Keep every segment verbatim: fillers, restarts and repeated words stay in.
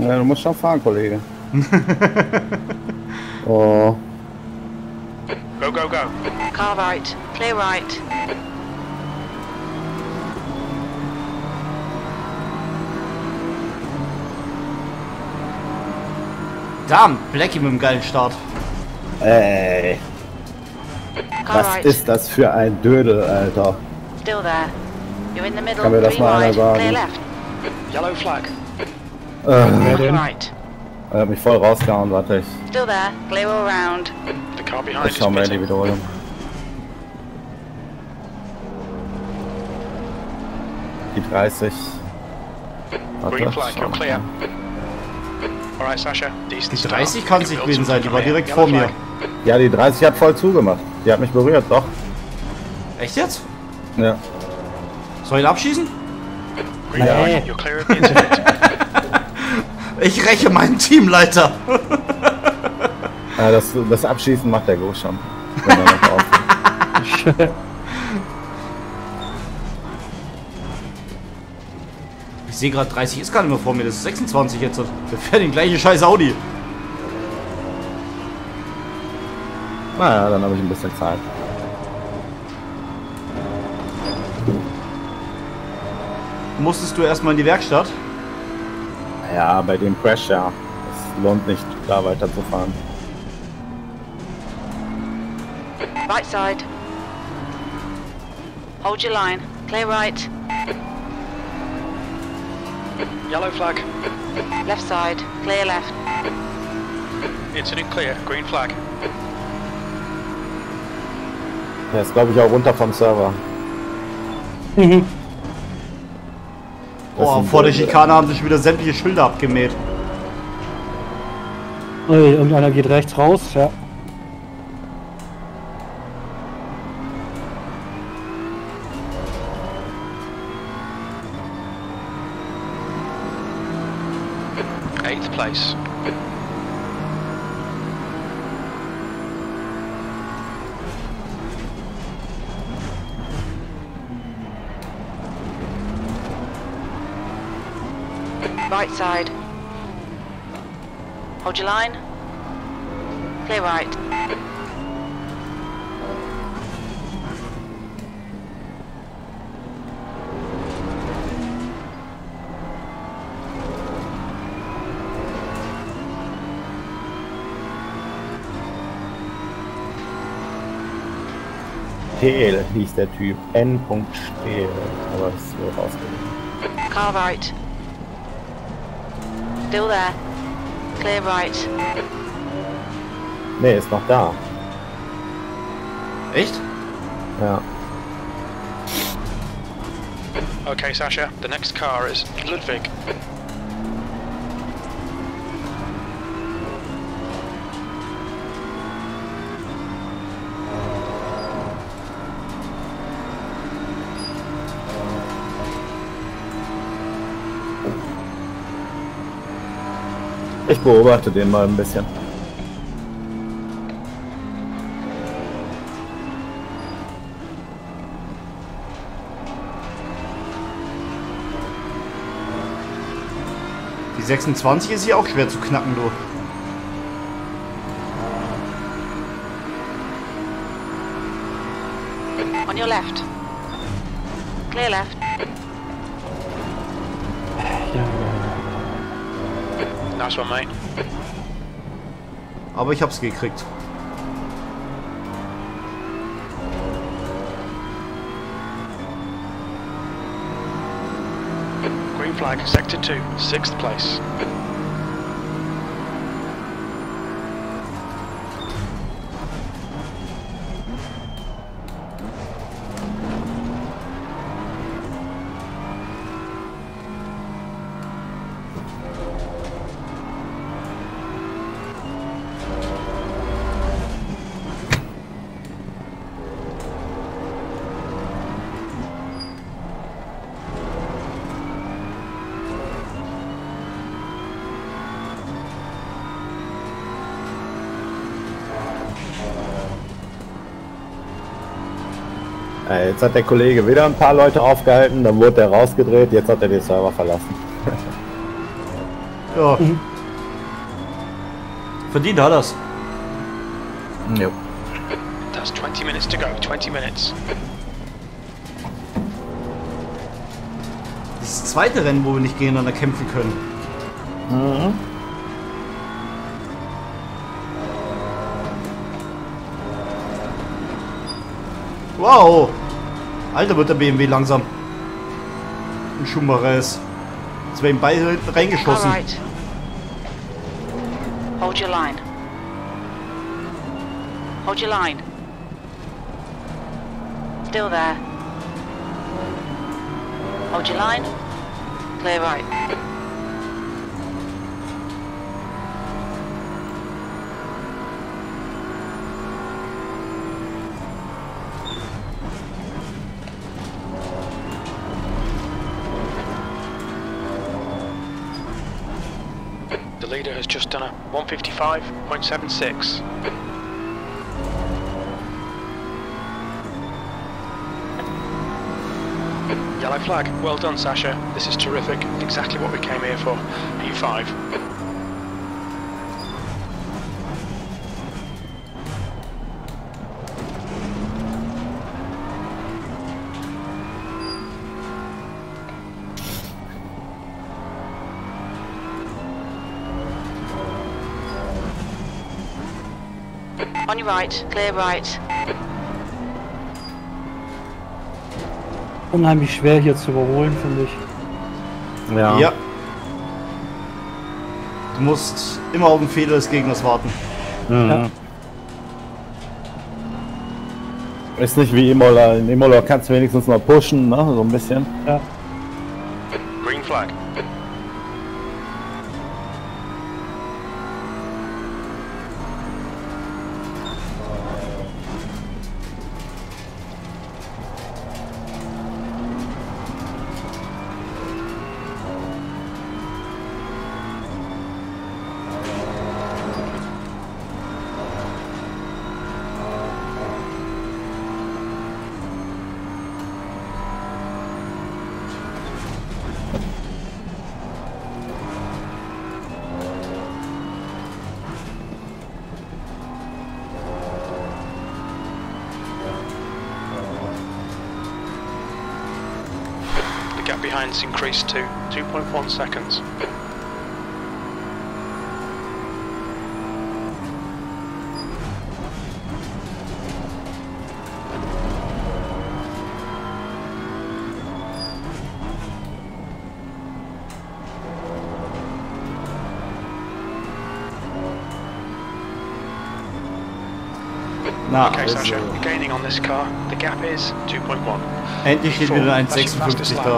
Ja, du musst schon fahren, Kollege. Oh. Go, go, go. Car right. Clear right. Damn, Blackie mit dem geilen Start. Ey. Car Was right. ist das für ein Dödel, Alter? Still there. You're in the middle. Kann mir das Green mal einer wide. sagen? Clear left. Yellow flag. Äh, Clear right. er hat mich voll rausgehauen, warte ich. Still there. Clear all round. The car behind Ich is schau mal in die pitting. Wiederholung. Die dreißig. Green flag, schau you're mal. clear. Alright, Sasha. Decent Die start. dreißig kann es You nicht can build gewesen sein, die war something direkt from vor here. mir. Yellow flag. Ja, die dreißig hat voll zugemacht. Die hat mich berührt, doch. Echt jetzt? Ja. Soll ich ihn abschießen? Green Nee. flag, you're clear of the intercept. Ich räche meinen Teamleiter. Ja, das, das Abschießen macht der Go schon. Wenn er noch auf- Ich sehe gerade dreißig ist gar nicht mehr vor mir, das ist sechsundzwanzig jetzt. Wir fährt den gleichen scheiß Audi. Naja, dann habe ich ein bisschen Zeit. Musstest du erstmal in die Werkstatt? Ja, bei dem Crash ja. Es lohnt nicht, da weiterzufahren. Right side. Hold your line. Clear right. Yellow flag. Left side. Clear left. Incident clear. Green flag. Der ist, glaube ich, auch runter vom Server. Das Oh, sind vor der so- Schikane haben sich wieder sämtliche Schilder abgemäht. Ui, irgendeiner geht rechts raus, ja. Eighth place. Right side. Hold your line. Clear right. Stehl hieß der Typ. N. Stehl. Aber das ist wohl rausgegangen. Car right. Still there. Clear right. Ne, ist noch da. Echt? Ja. Okay, Sasha. The next car is Ludwig. Ich beobachte den mal ein bisschen. Die sechsundzwanzig ist hier auch schwer zu knacken, du. On your left. Clear left. Nice one, mate. Aber ich hab's gekriegt. Green flag, sector two, sixth place. Äh, Jetzt hat der Kollege wieder ein paar Leute aufgehalten, dann wurde er rausgedreht, jetzt hat er den Server verlassen. Ja. Mhm. Verdient hat das. Jo. That's twenty minutes to go. twenty minutes. Das zweite Rennen, wo wir nicht gegeneinander kämpfen können. Mhm. Wow! Alter, wird der B M W langsam. Ein Schumacher ist. Jetzt werden beide hinten All reingeschossen. right. Hold your line. Hold your line. Still there. Hold your line. Clear right. The leader has just done a one fifty-five point seven six. Yellow flag. Well done, Sasha. This is terrific. Exactly what we came here for. P five. On your right. Clear right. Unheimlich schwer hier zu überholen, finde ich. Ja. Ja. Du musst immer auf den Fehler des Gegners warten. Mhm. Ja. Ist nicht wie Imola. In Imola kannst du wenigstens noch pushen, ne? So ein bisschen. Ja. Green flag. The gap behind's increased to two point one seconds. Na, Okay, also, Sasha, you're gaining on this car. The gap is two point one. endlich steht wieder ein sechsundfünfzig da.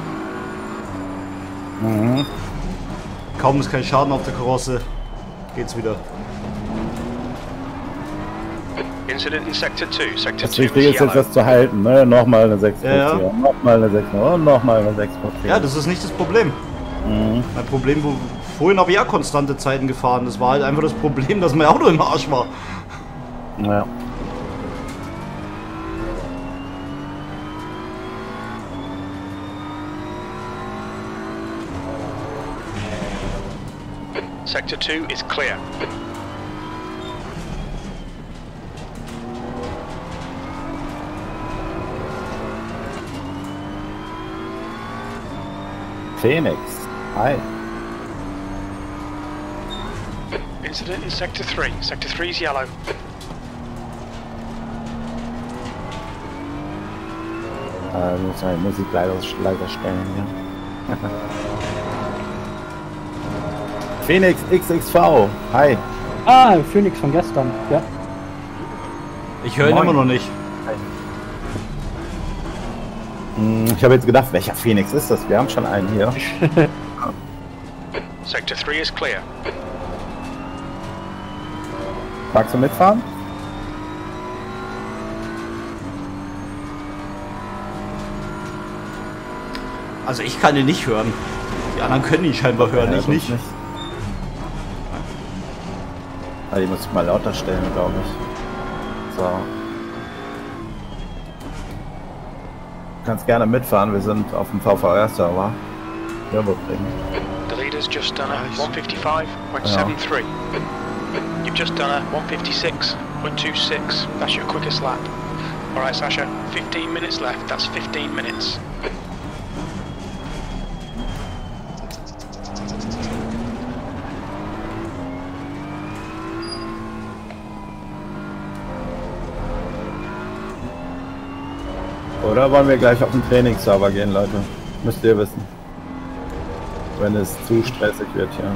Mhm. Kaum ist kein Schaden auf der Karosse, geht's wieder. Incident in Sector two. Sector Das two Wichtige is ist jetzt yellow. das zu halten, ne? Nochmal eine sechs Ja, ja. vierzig, nochmal eine sechs und nochmal eine sechs vierzig. Ja, das ist nicht das Problem. Mhm. Mein Problem, wo vorhin habe ich ja konstante Zeiten gefahren. Das war halt einfach das Problem, dass mein Auto im Arsch war. Ja. Sector two is clear. Phoenix. Hi. Incident in Sector three. Sector three is yellow. Äh, muss halt Musik leiser, leiser stellen hier. Phoenix X X V. Hi. Ah, Phoenix von gestern. Ja. Ich höre ihn Moin. immer noch nicht. Hm, Ich habe jetzt gedacht, welcher Phoenix ist das? Wir haben schon einen hier. Sector three is clear. Magst du mitfahren? Also ich kann ihn nicht hören. Die anderen können ihn scheinbar hören, Ja, ich sonst nicht. Ah, die muss ich mal lauter stellen, glaube ich. So. Du kannst gerne mitfahren, wir sind auf dem V V R-Server. Nürburgring. The leader leader's just done a one fifty-five point seven three. You've just done a one fifty-six point two six. That's your quickest lap. Alright, Sasha, fifteen minutes left. That's fifteen minutes. Oder wollen wir gleich auf den Trainingsserver gehen, Leute? Müsst ihr wissen. Wenn es zu stressig wird, ja.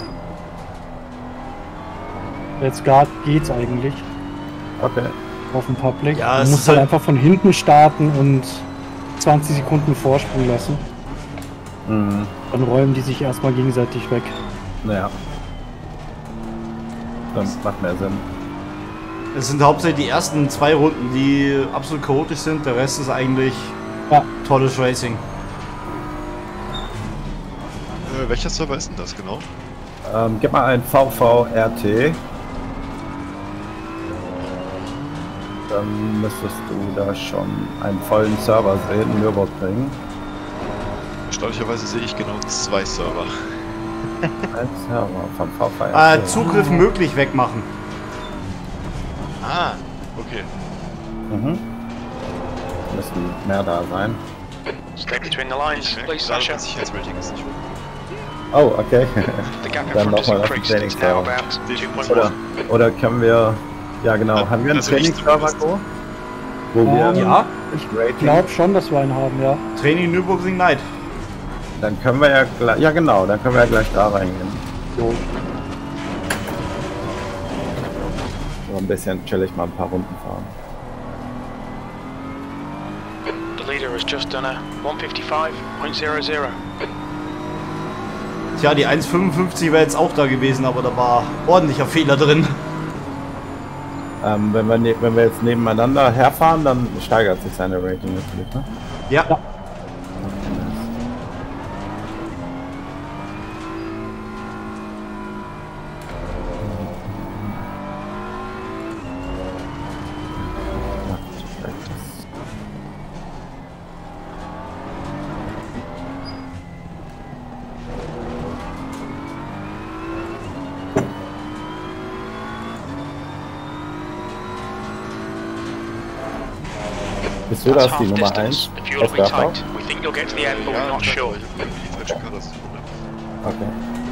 Jetzt gerade geht's eigentlich. Okay. Auf dem Public. Ja, Man es muss ist halt halt- einfach von hinten starten und zwanzig Sekunden Vorsprung lassen. Mhm. Dann räumen die sich erstmal gegenseitig weg. Naja. Das macht mehr Sinn. Es sind hauptsächlich die ersten zwei Runden, die absolut chaotisch sind. Der Rest ist eigentlich Ja. tolles Racing. Äh, welcher Server ist denn das genau? Ähm, gib mal ein V V R T. Dann müsstest du da schon einen vollen Server sehen, in Nürburgring. Erstaunlicherweise sehe ich genau zwei Server. Ein Server vom V V R T. Äh, Zugriff möglich wegmachen. Ah, okay. Mhm. Müssen mehr da sein. Stay between the lines, Ich merke please, gerade, Sasha. das Sicherheitsrating ist nicht hoch. Oh, okay. The gap in Dann front has nochmal auf den increased. It's now Trainingsserver. about two point Oder, one. oder können wir... Ja genau, Ja, haben wir einen also ich Trainingsserver, zumindest. Go? Wo wir Ähm, Ja, Ich Rating... glaube schon, dass wir einen haben, ja. Training Nürburgring Night. Dann können wir ja gleich... Ja genau, dann können wir ja gleich da reingehen. So. So ein bisschen chillig mal ein paar Runden fahren. The leader has just done a one fifty-five point zero zero. Tja, die eins fünfundfünfzig wäre jetzt auch da gewesen, aber da war ordentlicher Fehler drin. Ähm, wenn, wir ne wenn wir jetzt nebeneinander herfahren, dann steigert sich seine Rating natürlich, ne? Ja. Bist du That's das, die half Nummer distance. eins? The fuel will be Verstappen? tight. We think you'll get to the end, but we're Ja, not ich sure. habe die falsche Karte. das ist gut. Okay.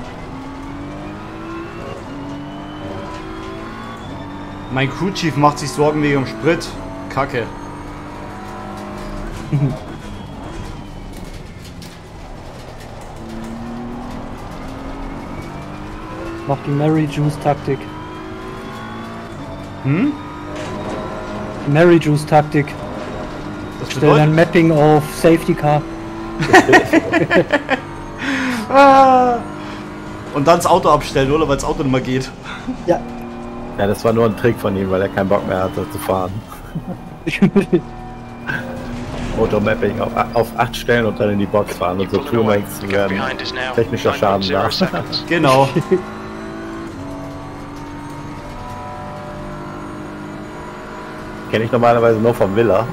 Mein Crew Chief macht sich Sorgen wegen dem Sprit. Kacke. Mach die Mary Juice Taktik. Hm? Die Mary Juice Taktik. Das Stell dein bedeutet... Mapping auf Safety Car. Ah. Und dann das Auto abstellen, oder? Weil das Auto nicht mehr geht. Ja. Ja, das war nur ein Trick von ihm, weil er keinen Bock mehr hatte zu fahren. Automapping auf, auf acht Stellen und dann in die Box fahren und so You've pulled tun, away. als The gap wären behind is now technischer nine Schaden point da. zero seconds. Genau. Kenne ich normalerweise nur vom Villa.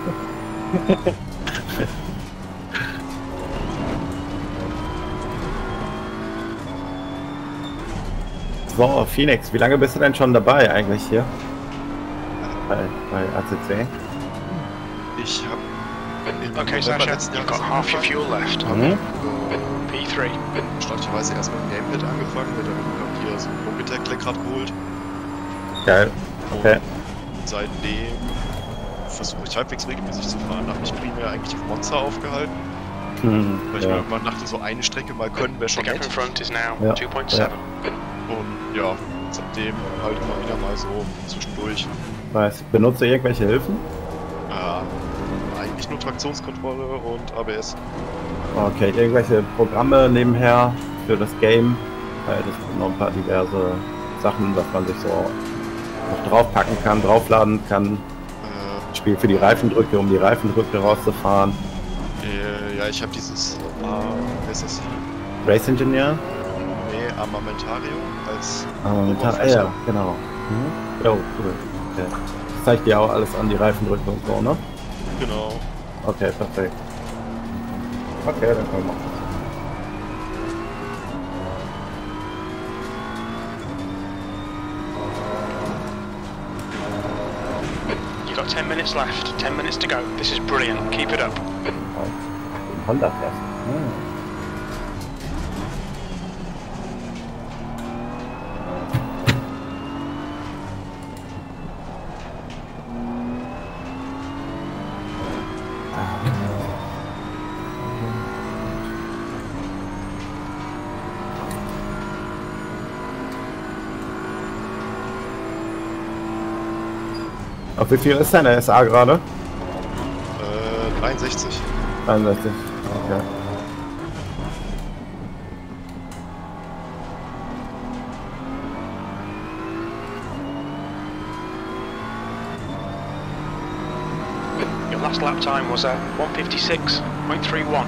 So, Phoenix, wie lange bist du denn schon dabei eigentlich hier? Bei, bei A C C? Ich habe im Okay, November Sasha, letzten you've Jahres got half your fuel left. Mhm. P three. erstaunlicherweise erst mit dem Gamepad angefangen, mir dann hab hier so ein Logitech-Lenkrad geholt. Geil. Okay. Und seitdem versuche ich halbwegs regelmäßig zu fahren. Habe mich primär eigentlich auf Monza aufgehalten, Hm, weil ich mir ja. irgendwann dachte, so eine Strecke mal können wäre The schon gap nett. in front is now Ja, two point seven. Und ja, seitdem halt immer wieder mal so zwischendurch. Weiß, benutze irgendwelche Hilfen? Äh, eigentlich nur Traktionskontrolle und A B S. Okay, irgendwelche Programme nebenher für das Game. Weil das sind noch ein paar diverse Sachen, was man sich so noch draufpacken kann, draufladen kann. Äh, Spiel für die Reifendrücke, um die Reifendrücke rauszufahren. äh, ja, ich habe dieses, äh, wie ist das? Race Engineer? Nee, Armamentario als Ah, Oberfläche. ja, genau. Mhm. Jo, cool. Okay. Das zeigt dir auch alles an, die Reifendrücke und so, ne? Genau. Okay, perfekt. Okay, dann können wir machen. You've got ten minutes left. ten minutes to go. This is brilliant. Keep it up. Den Honda fährst. Hm. Auf wie viel ist deine S A gerade? Äh, dreiundsechzig. dreiundsechzig. Okay. Your last lap time was a one fifty-six point three one.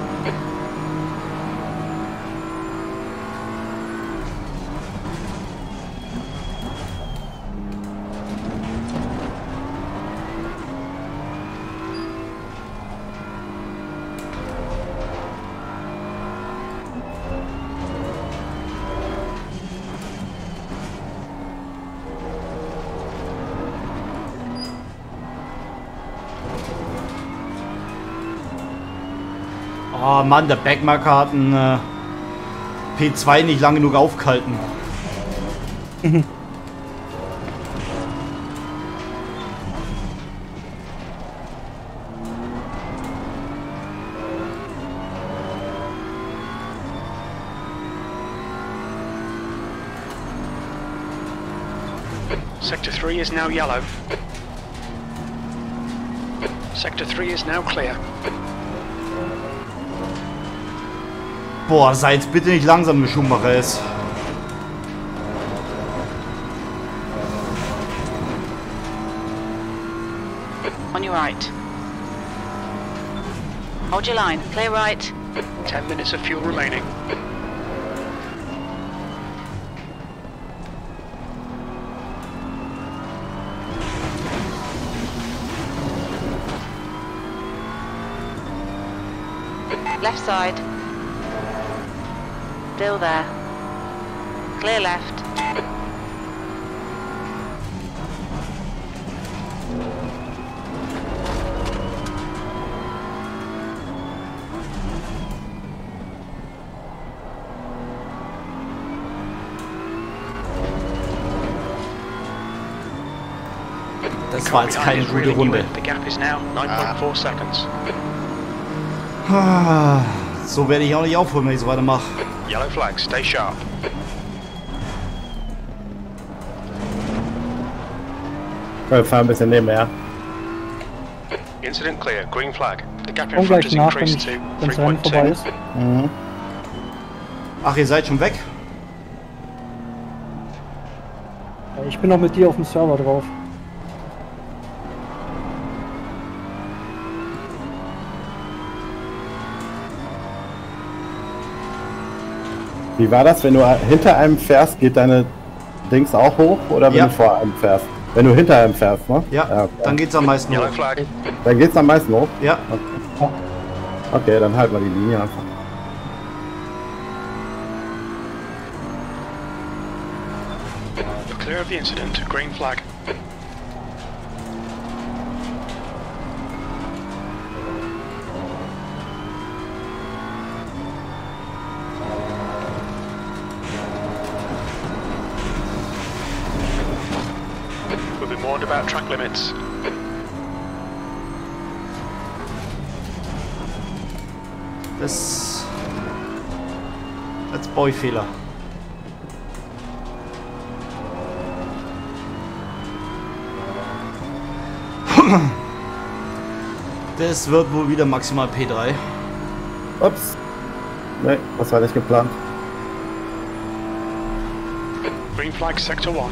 Oh Mann, der Backmarker hat einen äh, P zwei nicht lang genug aufgehalten. Sector three is now yellow. Sector three is now clear. Boah, seid bitte nicht langsam, der Schumacher ist. On your right. Hold your line. Clear right. ten minutes of fuel remaining. Left side. Still there. Clear left. Das war jetzt keine gute Runde. The gap is now nine point four seconds. So werde ich auch nicht aufholen, wenn ich so weitermache. Yellow flag, stay sharp. Wir fahren ein bisschen nebenher. Incident clear, green flag. The gap in Komm front gleich has nach, wenn increased ich- to wenn's three Rennen point vorbei two. ist. Mhm. Ach, ihr seid schon weg? Ja, ich bin noch mit dir auf dem Server drauf. Wie war das, wenn du hinter einem fährst, geht deine Dings auch hoch oder wenn Ja. du vor einem fährst? Wenn du hinter einem fährst, ne? Ja, okay. dann geht's am meisten Yellow hoch. flag. Dann geht's am meisten hoch? Ja, Okay, dann halten wir die Linie einfach. You're clear of the incident, green flag. We'll be warned about track limits. das... Als Boyfehler. Das wird wohl wieder maximal P drei. Ups. Ne, das war nicht geplant. Green flag, sector one.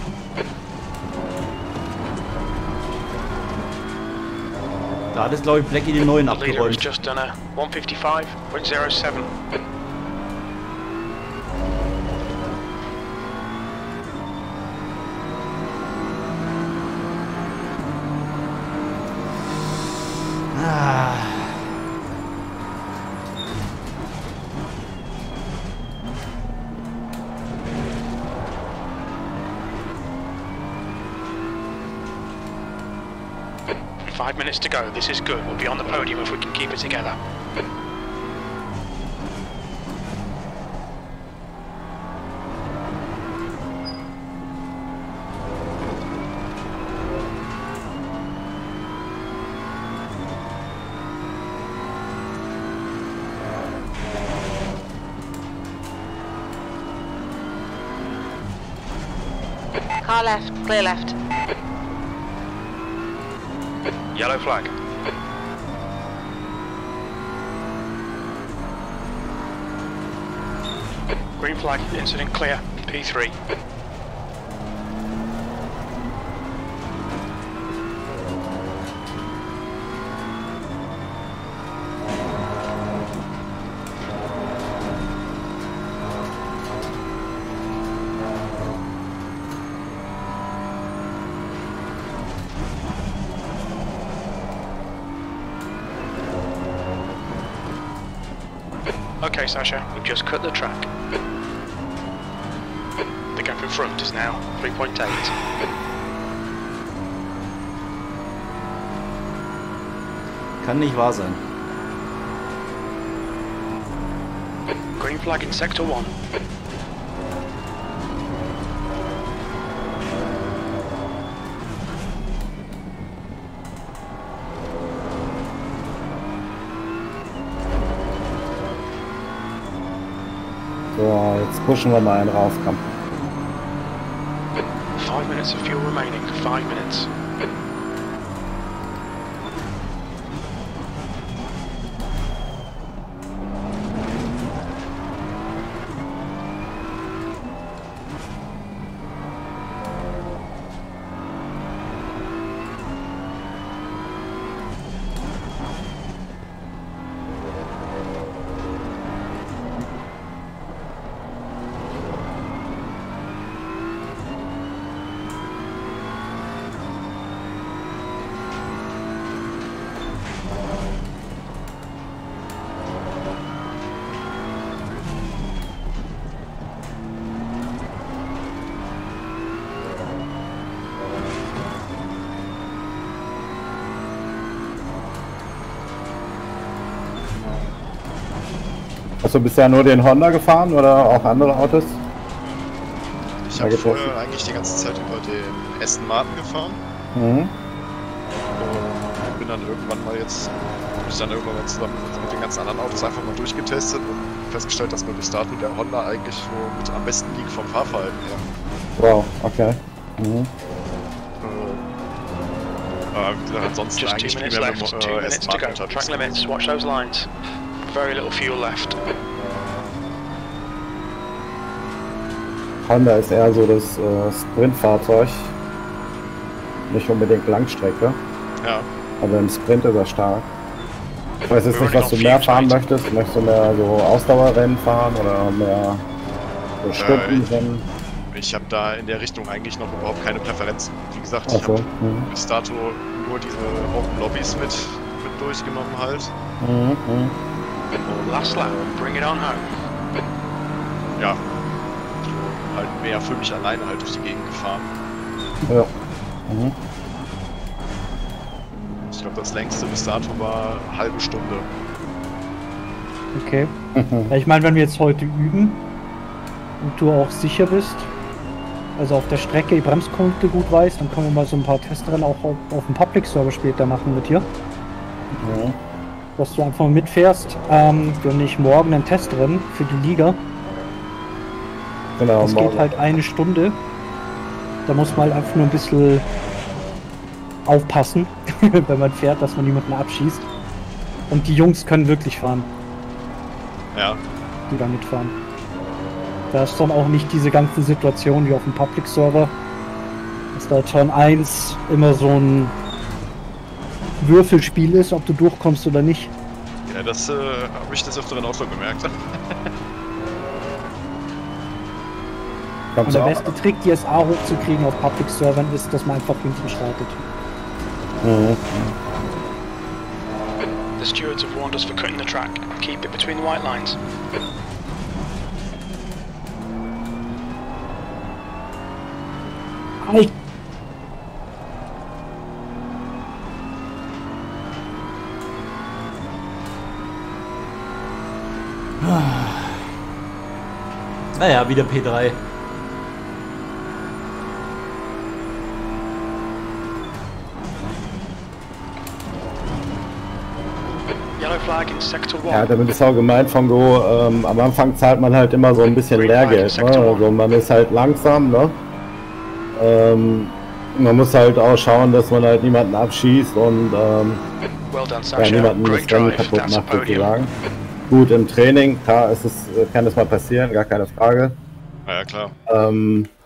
Da hat es, glaube ich, Blackie den neuen The leader has abgeräumt. just done a one fifty-five point zero seven. Ah. Five minutes to go. This is good. We'll be on the podium if we can keep it together. Car left, clear left. Yellow flag. Green flag, incident clear, P three. Okay, Sasha, we've just cut the track. The gap in front is now three point eight. Kann nicht wahr sein. Green flag in sector one. So, jetzt pushen wir mal einen raus, komm. Five minutes of fuel remaining. Five minutes. Hast du bisher nur den Honda gefahren oder auch andere Autos? Ich habe vorher eigentlich die ganze Zeit über den Aston Martin gefahren. Mhm. Und bin dann irgendwann mal jetzt, bin ich dann irgendwann mal zusammen mit den ganzen anderen Autos einfach mal durchgetestet und festgestellt, dass mir bis dato der Honda eigentlich so mit am besten liegt vom Fahrverhalten her. Wow, okay. Mhm. Äh, wie gesagt, ansonsten Just eigentlich two minutes primär left. mit Two äh, minutes Aston to Martin go. unterwegs. Track limits. Watch those lines. Very little fuel left. Honda ist eher so das äh, Sprintfahrzeug, nicht unbedingt Langstrecke, Ja. aber im Sprint ist er stark. Ich weiß jetzt nicht, was du mehr fahren möchtest. Möchtest du mehr so Ausdauerrennen fahren oder mehr so Stundenrennen? Ich habe da in der Richtung eigentlich noch überhaupt keine Präferenzen. Wie gesagt, Ach ich so, habe mhm. bis dato nur diese Open Lobbys mit, mit durchgenommen halt. Mhm, mhm. Last lap. Bring it on home. Ja. So halt mehr für mich alleine halt durch die Gegend gefahren. Ja. Mhm. Ich glaube, das längste bis dato war eine halbe Stunde. Okay. Mhm. Ja, ich meine, wenn wir jetzt heute üben und du auch sicher bist, also auf der Strecke die Bremspunkte gut weißt, dann können wir mal so ein paar Testrennen auch auf, auf dem Public Server später machen mit dir. Mhm. Dass du einfach mitfährst. Ähm, wir haben nicht morgen ein Testrennen für die Liga. Genau, Das morgen. geht halt eine Stunde. Da muss man halt einfach nur ein bisschen aufpassen, wenn man fährt, dass man niemanden abschießt. Und die Jungs können wirklich fahren, Ja. die da mitfahren. Da ist dann auch nicht diese ganzen Situationen wie auf dem Public Server. Dass da Turn eins immer so ein Würfelspiel ist, ob du durchkommst oder nicht. Ja, das äh, habe ich des Öfteren auch schon gemerkt. Und Kommst der du auch? beste Trick, die S A hochzukriegen auf Public Servern, ist, dass man einfach hinten startet. Mhm. The stewards have warned us for cutting the track. Keep it between the white lines. Ei. Naja, wieder P drei. Yellow flag in sector Ja, one. damit ist auch gemeint von Go, ähm, am Anfang zahlt man halt immer so ein bisschen Lehrgeld, ne? Also man ist halt langsam, ne? Ähm, man muss halt auch schauen, dass man halt niemanden abschießt und ähm, Well done, ja, Sasha. niemanden das Great Rennen drive. kaputt That's a macht podium. sozusagen. Gut, im Training, klar, ist es, kann es mal passieren, gar keine Frage. Na ja, klar. Ähm,